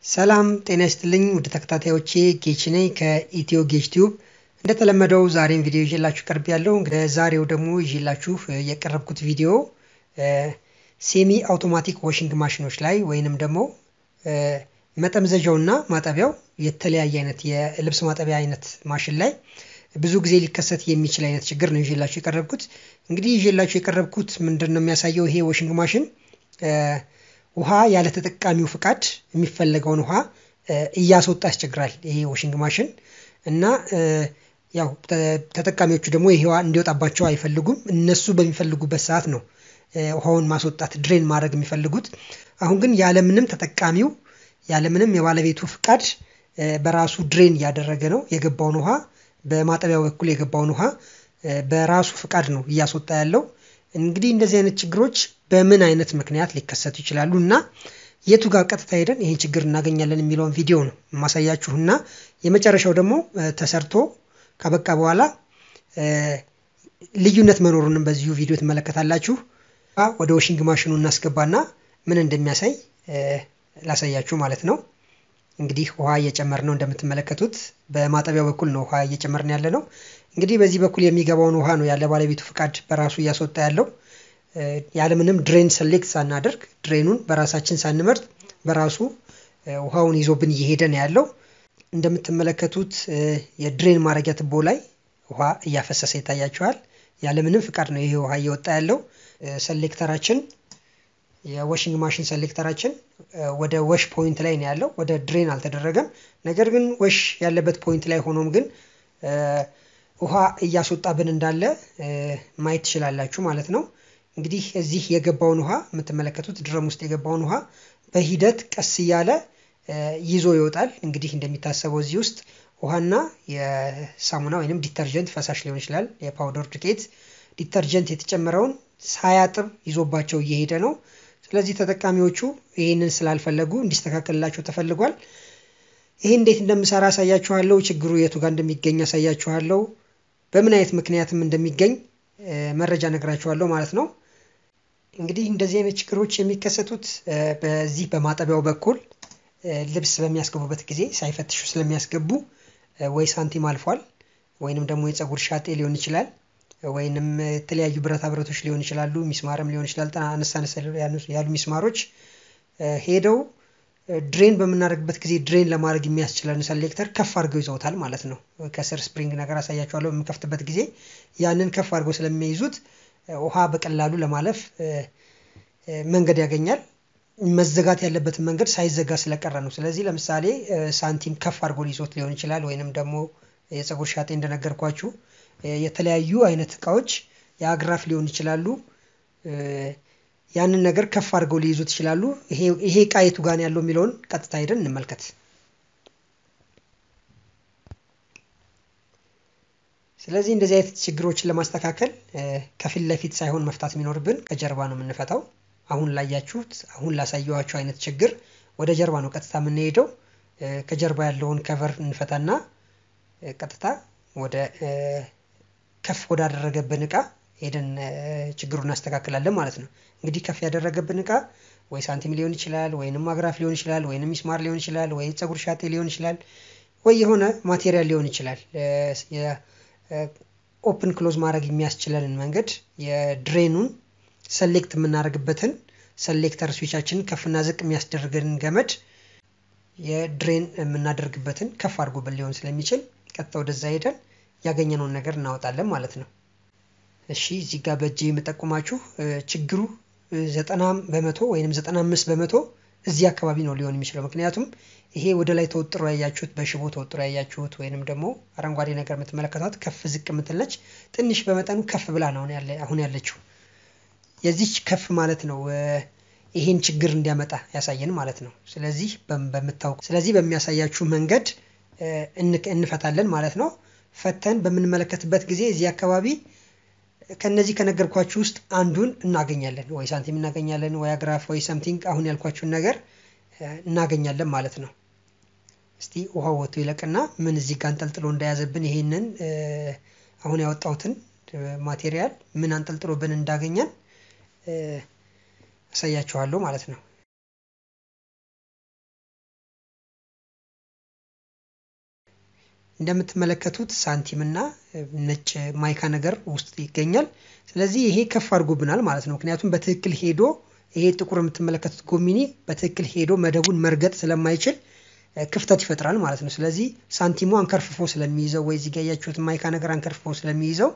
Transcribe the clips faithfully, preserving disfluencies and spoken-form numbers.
ሰላም ጤና ይስጥልኝ ውድ ተከታታዮቼ ጌች ነኝ ከኢትዮ ጌች ቲዩብ እንደተለመደው ዛሬም ቪዲዮ ይዤላችሁ ቀርቤያለሁ። እንግዲህ ዛሬው ደግሞ ይዤላችሁ የቀረብኩት ቪዲዮ ሴሚ አውቶማቲክ ዋሺንግ ማሽኖች ላይ ወይንም ደግሞ መጠምዘዣውና ማጠቢያው የተለያየ አይነት የልብስ ማጠቢያ አይነት ማሽን ላይ ብዙ ጊዜ ሊከሰት የሚችል አይነት ችግር ነው ይዤላችሁ የቀረብኩት። እንግዲህ ይዤላችሁ የቀረብኩት ምንድነው የሚያሳየው ይሄ ዋሺንግ ማሽን ውሃ ያለ ተጠቃሚው ፍቃድ የሚፈልገውን ውሃ እያስወጣ ያስቸግራል ይሄ ዋሺንግ ማሽን እና ያው ተጠቃሚዎቹ ደግሞ ይሄ ውሃ እንዲወጣባቸው አይፈልጉም። እነሱ በሚፈልጉበት ሰዓት ነው ውሃውን ማስወጣት ድሬን ማድረግ የሚፈልጉት። አሁን ግን ያለ ምንም ተጠቃሚው ያለ ምንም የባለቤቱ ፍቃድ በራሱ ድሬን ያደረገ ነው የገባውን ውሃ በማጠቢያው በኩል የገባውን ውሃ በራሱ ፍቃድ ነው እያስወጣ ያለው። እንግዲህ እንደዚህ አይነት ችግሮች በምን አይነት ምክንያት ሊከሰቱ ይችላሉና የቱ ጋር ቀጥታ ሄደን ይሄን ችግር እናገኛለን የሚለውን ቪዲዮ ነው ማሳያችሁና የመጨረሻው ደግሞ ተሰርቶ ከበቃ በኋላ ልዩነት መኖሩንም በዚሁ ቪዲዮ ተመለከታላችሁ። ወደ ዋሺንግ ማሽኑ እናስገባና ምን እንደሚያሳይ ላሳያችሁ ማለት ነው። እንግዲህ ውሃ እየጨመርን ነው እንደምትመለከቱት በማጠቢያው በኩል ነው ውሃ እየጨመርን ያለ ነው። እንግዲህ በዚህ በኩል የሚገባውን ውሃ ነው ያለ ባለቤቱ ፍቃድ በራሱ እያስወጣ ያለው። ያለ ምንም ድሬን ሰሌክት ሳናደርግ ድሬኑን በራሳችን ሳንመርጥ በራሱ ውሃውን ይዞብን እየሄደ ነው ያለው። እንደምትመለከቱት የድሬን ማረጊያ ትቦ ላይ ውሃ እያፈሰሰ ይታያችኋል። ያለ ምንም ፍቃድ ነው ይሄ ውሃ እየወጣ ያለው። ሰሌክተራችን የዋሺንግ ማሽን ሰሌክተራችን ወደ ወሽ ፖይንት ላይ ነው ያለው ወደ ድሬን አልተደረገም። ነገር ግን ወሽ ያለበት ፖይንት ላይ ሆኖም ግን ውሃ እያስወጣብን እንዳለ ማየት ትችላላችሁ ማለት ነው። እንግዲህ እዚህ የገባውን ውሃ የምትመለከቱት ድረም ውስጥ የገባውን ውሃ በሂደት ቀስ እያለ ይዞ ይወጣል። እንግዲህ እንደሚታሰበው እዚህ ውስጥ ውሃና የሳሙና ወይንም ዲተርጀንት ፈሳሽ ሊሆን ይችላል የፓውደር ዱቄት ዲተርጀንት የተጨመረውን ሳያጥብ ይዞባቸው እየሄደ ነው። ስለዚህ ተጠቃሚዎቹ ይሄንን ስላልፈለጉ እንዲስተካከልላቸው ተፈልጓል። ይሄ እንዴት እንደምሰራ አሳያችኋለሁ። ችግሩ የቱ ጋር እንደሚገኝ አሳያችኋለሁ። በምን አይነት ምክንያትም እንደሚገኝ መረጃ ነግራችኋለሁ ማለት ነው። እንግዲህ እንደዚህ አይነት ችግሮች የሚከሰቱት በዚህ በማጠቢያው በኩል ልብስ በሚያስገቡበት ጊዜ ሳይፈትሹ ስለሚያስገቡ ወይ ሳንቲም አልፏል ወይንም ደግሞ የፀጉር ሻጤ ሊሆን ይችላል ወይንም የተለያዩ ብረታ ብረቶች ሊሆን ይችላሉ ሚስማርም ሊሆን ይችላል አነሳ አነሳ ያሉ ሚስማሮች ሄደው ድሬን በመናደርግበት ጊዜ ድሬን ለማድረግ የሚያስችለን ሰሌክተር ከፍ አድርገው ይዘውታል ማለት ነው። ከስር ስፕሪንግ ነገር አሳያችኋለሁ በሚከፍትበት ጊዜ ያንን ከፍ አድርገው ስለሚይዙት ውሃ በቀላሉ ለማለፍ መንገድ ያገኛል። መዘጋት ያለበትን መንገድ ሳይዘጋ ስለቀረ ነው። ስለዚህ ለምሳሌ ሳንቲም ከፍ አድርጎ ሊይዞት ሊሆን ይችላል ወይንም ደግሞ የፀጉር ሻጤ እንደነገርኳችሁ የተለያዩ አይነት እቃዎች የአግራፍ ሊሆን ይችላሉ ያንን ነገር ከፍ አድርገው ሊይዙት ይችላሉ። ይሄ ይሄ እቃ የቱ ጋር ያለው የሚለውን ቀጥታ ሄደን እንመልከት። ስለዚህ እንደዚህ አይነት ችግሮችን ለማስተካከል ከፊት ለፊት ሳይሆን መፍታት የሚኖርብን ከጀርባ ነው የምንፈታው። አሁን ላያችሁት አሁን ላሳየኋችሁ አይነት ችግር ወደ ጀርባ ነው ቀጥታ የምንሄደው። ከጀርባ ያለውን ከቨር እንፈታና ቀጥታ ወደ ከፍ ወዳደረገብን እቃ ሄደን ችግሩን እናስተካክላለን ማለት ነው። እንግዲህ ከፍ ያደረገብን እቃ ወይ ሳንቲም ሊሆን ይችላል ወይንም አግራፍ ሊሆን ይችላል ወይንም ሚስማር ሊሆን ይችላል ወይ ፀጉር ሻጤ ሊሆን ይችላል ወይ የሆነ ማቴሪያል ሊሆን ይችላል። ኦፕን ክሎዝ ማድረግ የሚያስችለንን መንገድ የድሬኑን ሰሌክት የምናደርግበትን ሰሌክተር ስዊቻችንን ከፍና ዝቅ የሚያስደርገንን ገመድ የድሬን የምናደርግበትን ከፍ አድርጎብን ሊሆን ስለሚችል ቀጥታ ወደዛ ሄደን ያገኘነውን ነገር እናወጣለን ማለት ነው። እሺ እዚህ ጋር በእጄ የምጠቁማችሁ ችግሩ ዘጠና በመቶ ወይንም ዘጠና አምስት በመቶ እዚህ አካባቢ ነው ሊሆን የሚችለው። ምክንያቱም ይሄ ወደ ላይ ተወጥሮ ያያችሁት በሽቦ ተወጥሮ ያያችሁት ወይንም ደግሞ አረንጓዴ ነገር የምትመለከቷት ከፍ ዝቅ የምትለች ትንሽ በመጠኑ ከፍ ብላ ነው ያለ አሁን ያለችው። የዚህ ከፍ ማለት ነው ይሄን ችግር እንዲያመጣ ያሳየን ማለት ነው። ስለዚህ በመታወቅ ስለዚህ በሚያሳያችሁ መንገድ እንፈታለን ማለት ነው። ፈተን በምንመለከትበት ጊዜ እዚህ አካባቢ ከነዚህ ከነገርኳችሁ ውስጥ አንዱን እናገኛለን ወይ ሳንቲም እናገኛለን ወይ አግራፍ ወይ ሰምቲንግ አሁን ያልኳችሁን ነገር እናገኛለን ማለት ነው። እስቲ ውሃው ወጥቶ ይለቅና ምን እዚህ ጋር አንጠልጥሎ እንዳያዘብን ይሄንን አሁን ያወጣሁትን ማቴሪያል ምን አንጠልጥሎብን እንዳገኘን አሳያችኋለሁ ማለት ነው። እንደምትመለከቱት ሳንቲምና ነጭ ማይካ ነገር ውስጥ ይገኛል ስለዚህ ይሄ ከፍ አድርጎብናል ማለት ነው ምክንያቱም በትክክል ሄዶ ይሄ ጥቁር የምትመለከቱት ጎሚኒ በትክክል ሄዶ መደቡን መርገጥ ስለማይችል ክፍተት ይፈጥራል ማለት ነው ስለዚህ ሳንቲሙ አንከርፍፎ ስለሚይዘው ወይ እዚህ ጋር ያያችሁት ማይካ ነገር አንከርፍፎ ስለሚይዘው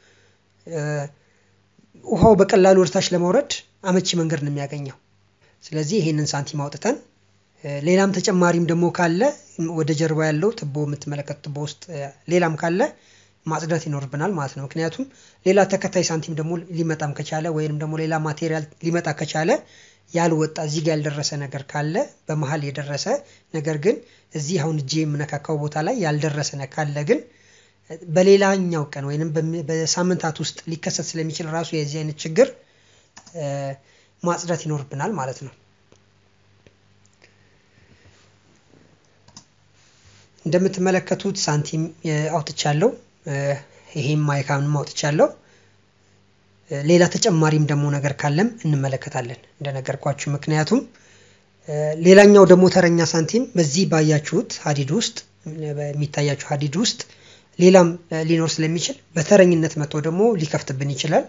ውሃው በቀላሉ ወርታች ለማውረድ አመቺ መንገድ ነው የሚያገኘው ስለዚህ ይሄንን ሳንቲም አውጥተን ሌላም ተጨማሪም ደግሞ ካለ ወደ ጀርባ ያለው ትቦ የምትመለከቱት ትቦ ውስጥ ሌላም ካለ ማጽዳት ይኖርብናል ማለት ነው ምክንያቱም ሌላ ተከታይ ሳንቲም ደግሞ ሊመጣም ከቻለ ወይንም ደግሞ ሌላ ማቴሪያል ሊመጣ ከቻለ ያልወጣ እዚህ ጋር ያልደረሰ ነገር ካለ በመሃል የደረሰ ነገር ግን እዚህ አሁን እጄ የምነካካው ቦታ ላይ ያልደረሰ ነገር ካለ ግን በሌላኛው ቀን ወይንም በሳምንታት ውስጥ ሊከሰት ስለሚችል ራሱ የዚህ አይነት ችግር ማጽዳት ይኖርብናል ማለት ነው እንደምትመለከቱት ሳንቲም አውጥቻለሁ ይሄም ማይካውን አውጥቻለሁ ሌላ ተጨማሪም ደግሞ ነገር ካለም እንመለከታለን እንደነገርኳችሁ ምክንያቱም ሌላኛው ደግሞ ተረኛ ሳንቲም በዚህ ባያችሁት ሀዲድ ውስጥ በሚታያችሁ ሀዲድ ውስጥ ሌላም ሊኖር ስለሚችል በተረኝነት መጥቶ ደግሞ ሊከፍትብን ይችላል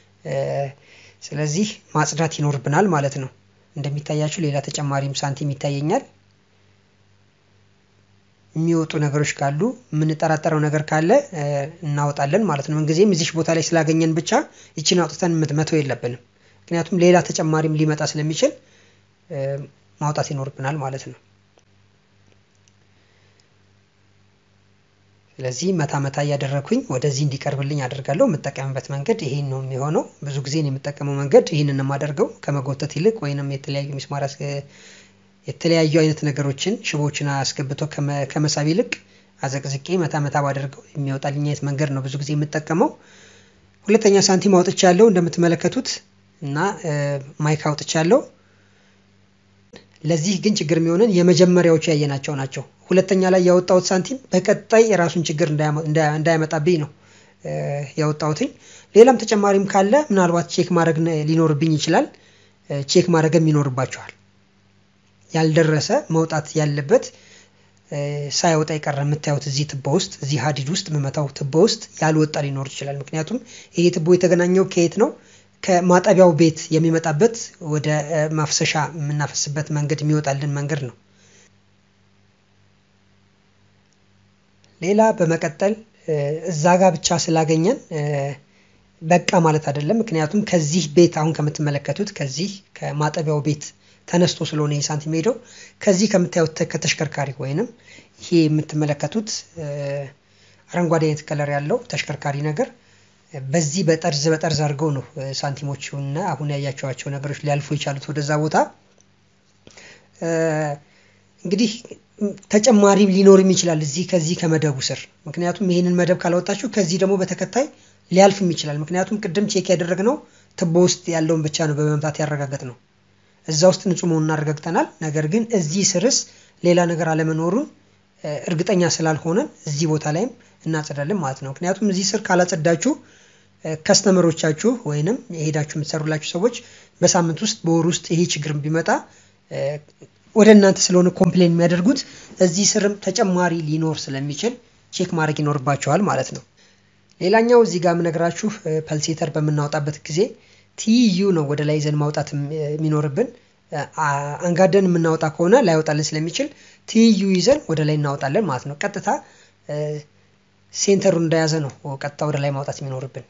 ስለዚህ ማጽዳት ይኖርብናል ማለት ነው እንደሚታያችሁ ሌላ ተጨማሪም ሳንቲም ይታየኛል የሚወጡ ነገሮች ካሉ ምን ተራጠረው ነገር ካለ እናወጣለን ማለት ነው እንግዲህም እዚህ ቦታ ላይ ስላገኘን ብቻ እቺን አውጥተን መተው የለብንም ምክንያቱም ሌላ ተጨማሪም ሊመጣ ስለሚችል ማውጣት ይኖርብናል ማለት ነው ስለዚህ መታ መታ ያደረኩኝ ወደዚህ እንዲቀርብልኝ አደርጋለሁ መጠቀምበት መንገድ ይሄን ነው የሚሆነው ብዙ ጊዜ ነው የምጠቀመው መንገድ ይሄንን ነው ማደርገው ከመጎተት ይልቅ ወይንም የተለያዩ ሚስማራስ የተለያዩ አይነት ነገሮችን ሽቦችን አስገብቶ ከመሳብ ይልቅ አዘቅዝቄ መታ መታ ባደርገው የሚወጣልኝ አይነት መንገድ ነው ብዙ ጊዜ የምጠቀመው ሁለተኛ ሳንቲም አውጥቻለሁ እንደምትመለከቱት እና ማይክ አውጥቻለሁ ለዚህ ግን ችግር የሚሆነን የመጀመሪያዎቹ ያየናቸው ናቸው ሁለተኛ ላይ ያወጣሁት ሳንቲም በቀጣይ የራሱን ችግር እንዳያመጣብኝ ነው ያወጣሁት ሌላም ተጨማሪም ካለ ምናልባት ቼክ ማድረግ ሊኖርብኝ ይችላል ቼክ ማድረግም ይኖርባችኋል ያልደረሰ መውጣት ያለበት ሳይወጣ ይቀር የምታዩት እዚህ ትቦ ውስጥ እዚህ ሀዲድ ውስጥ መመታው ትቦ ውስጥ ያልወጣ ሊኖር ይችላል ምክንያቱም ይሄ ትቦ የተገናኘው ከየት ነው ከማጠቢያው ቤት የሚመጣበት ወደ ማፍሰሻ የምናፈስበት መንገድ የሚወጣልን መንገድ ነው ሌላ በመቀጠል እዛ ጋር ብቻ ስላገኘን በቃ ማለት አይደለም ምክንያቱም ከዚህ ቤት አሁን ከምትመለከቱት ከዚህ ከማጠቢያው ቤት ተነስቶ ስለሆነ የሳንቲም ሄዶ ከዚህ ከምታዩት ከተሽከርካሪ ወይንም ይሄ የምትመለከቱት አረንጓዴ አይነት ከለር ያለው ተሽከርካሪ ነገር በዚህ በጠርዝ በጠርዝ አድርገው ነው ሳንቲሞቹና አሁን ያያቸዋቸው ነገሮች ሊያልፉ ይቻሉት ወደዛ ቦታ እንግዲህ ተጨማሪ ሊኖርም ይችላል እዚህ ከዚህ ከመደቡ ስር ምክንያቱም ይሄንን መደብ ካላወጣችሁ ከዚህ ደግሞ በተከታይ ሊያልፍም ይችላል ምክንያቱም ቅድም ቼክ ያደረግነው ትቦ ውስጥ ያለውን ብቻ ነው በመምታት ያረጋግጠነው እዛ ውስጥ ንጹህ መሆኑን አረጋግጠናል ነገር ግን እዚህ ስርስ ሌላ ነገር አለመኖሩን እርግጠኛ ስላልሆነ እዚህ ቦታ ላይም እናጸዳለን ማለት ነው ምክንያቱም እዚህ ስር ካላጸዳችሁ ከስተመሮቻችሁ ወይንም የሄዳችሁ የምትሰሩላችሁ ሰዎች በሳምንት ውስጥ በወር ውስጥ ይሄ ችግር ቢመጣ ወደ እናንተ ስለሆነ ኮምፕሌን የሚያደርጉት እዚህ ስርም ተጨማሪ ሊኖር ስለሚችል ቼክ ማድረግ ይኖርባችኋል ማለት ነው ሌላኛው እዚህ ጋር ምነግራችሁ ፐልሴተር በመናወጣበት ጊዜ ቲዩ ነው ወደ ላይ ዘን ማውጣት የሚኖርብን አንጋደን የምናወጣ ከሆነ ላይወጣልን ስለሚችል ቲዩ ይዘን ወደ ላይ እናወጣለን ማለት ነው ቀጥታ ሴንተሩን እንደያዘ ነው ቀጥታ ወደ ላይ ማውጣት የሚኖርብን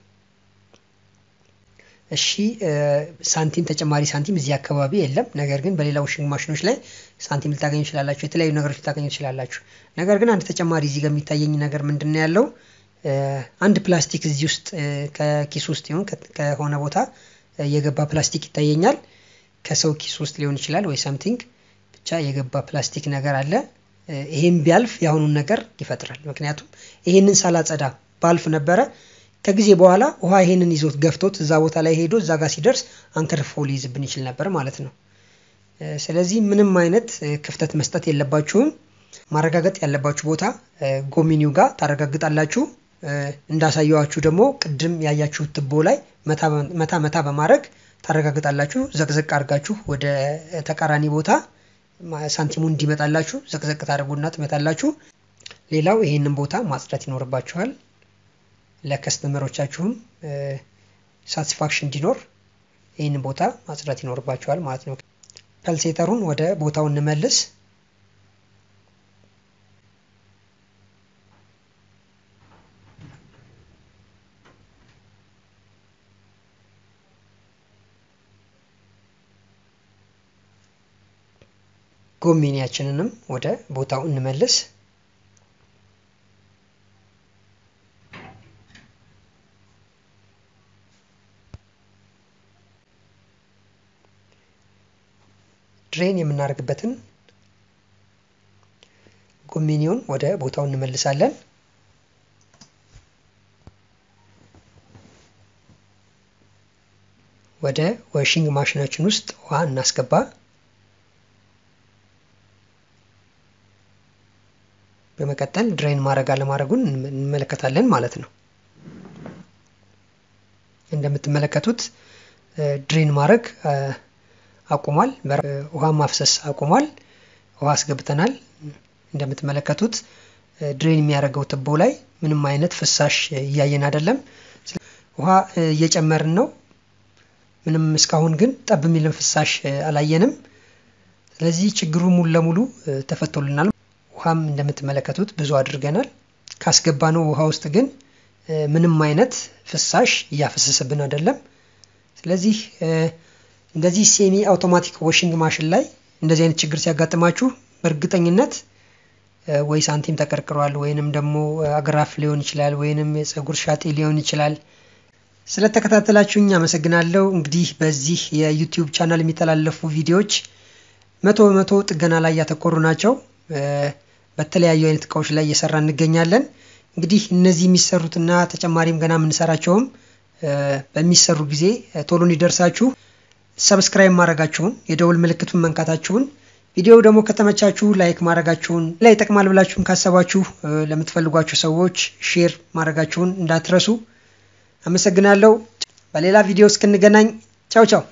እሺ ሳንቲም ተጨማሪ ሳንቲም እዚህ አካባቢ የለም ነገር ግን በሌላ ዋሽንግ ማሽኖች ላይ ሳንቲም ልታገኙ ይችላልላችሁ የተለያዩ ነገሮች ልታገኙ ይችላልላችሁ ነገር ግን አንድ ተጨማሪ እዚህ ጋር የሚታየኝ ነገር ምንድነው ያለው አንድ ፕላስቲክ እዚህ ውስጥ ከኪስ ውስጥ ይሁን ከሆነ ቦታ የገባ ፕላስቲክ ይታየኛል ከሰው ኪስ ውስጥ ሊሆን ይችላል ወይ ሳምቲንግ ብቻ የገባ ፕላስቲክ ነገር አለ ይሄን ቢያልፍ ያሁኑን ነገር ይፈጥራል ምክንያቱም ይሄንን ሳላጸዳ ባልፍ ነበረ ከጊዜ በኋላ ውሃ ይሄንን ይዞት ገፍቶት እዛ ቦታ ላይ ሄዶ እዛ ጋር ሲደርስ አንከርፎ ሊይዝብን ይችላል ነበር ማለት ነው ስለዚህ ምንም አይነት ክፍተት መስጠት የለባችሁም ማረጋገጥ ያለባችሁ ቦታ ጎሚኒው ጋር ታረጋግጣላችሁ እንዳሳየዋችሁ ደግሞ ቅድም ያያችሁት ትቦ ላይ መታ መታ መታ በማድረግ ታረጋግጣላችሁ ዘቅዘቅ አድርጋችሁ ወደ ተቃራኒ ቦታ ሳንቲሙን እንዲመጣላችሁ ዘቅዘቅ ታደርጉና ትመታላችሁ ሌላው ይሄንን ቦታ ማጽዳት ይኖርባችኋል ለከስተመሮቻችሁም ሳቲስፋክሽን እንዲኖር ይሄንን ቦታ ማጽዳት ይኖርባችኋል ማለት ነው ፐልሴተሩን ወደ ቦታው እንመልስ ጎሚኒያችንንም ወደ ቦታው እንመልስ ድሬን የምናደርግበትን ጎሚኒውን ወደ ቦታው እንመልሳለን ወደ ዋሺንግ ማሽናችን ውስጥ ውሃ እናስገባ በመቀጠል ድሬን ማድረግ አለማድረጉን እንመለከታለን ማለት ነው እንደምትመለከቱት ድሬን ማድረግ አቁሟል ውሃ ማፍሰስ አቁሟል ውሃ አስገብተናል እንደምትመለከቱት ድሬን የሚያደርገው ትቦ ላይ ምንም አይነት ፍሳሽ ያያየን አይደለም ውሃ እየጨመርን ነው ምንም እስካሁን ግን ጠብ የሚልን ፍሳሽ አላየንም ስለዚህ ችግሩ ሙሉ ለሙሉ ተፈቶልናል ውሃም እንደምትመለከቱት ብዙ አድርገናል ካስገባነው ውሃ ውስጥ ግን ምንም አይነት ፍሳሽ ያፈሰሰብን አይደለም ስለዚህ እንደዚህ ሴሚ አውቶማቲክ ዋሺንግ ማሽን ላይ እንደዚህ አይነት ችግር ሲያጋጥማችሁ በእርግጠኝነት ወይ ሳንቲም ተቀርቅሯል ወይንም ደግሞ አግራፍ ሊሆን ይችላል ወይንም የፀጉር ሻጤ ሊሆን ይችላል ስለተከታተላችሁኝ አመሰግናለሁ እንግዲህ በዚህ የዩቲዩብ ቻናል የሚተላለፉ ቪዲዮዎች መቶ በመቶ ጥገና ላይ ያተኮሩ ናቸው በተለያዩ አይነት እቃዎች ላይ እየሰራን እንገኛለን እንግዲህ እነዚህ የሚሰሩትና ተጨማሪም ገና የምንሰራቸውም በሚሰሩ ጊዜ ቶሎ እንዲደርሳችሁ ሰብስክራይብ ማድረጋችሁን የደውል ምልክቱን መንካታችሁን ቪዲዮው ደግሞ ከተመቻችሁ ላይክ ማድረጋችሁን ላይ ተቀማል ብላችሁም ካሰባችሁ ለምትፈልጓቸው ሰዎች ሼር ማድረጋችሁን እንዳትረሱ አመሰግናለሁ በሌላ ቪዲዮ እስክንገናኝ ቻው ቻው